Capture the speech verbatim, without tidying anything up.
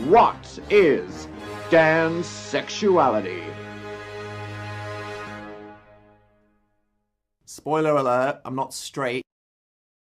what is Dan's sexuality? Spoiler alert, I'm not straight.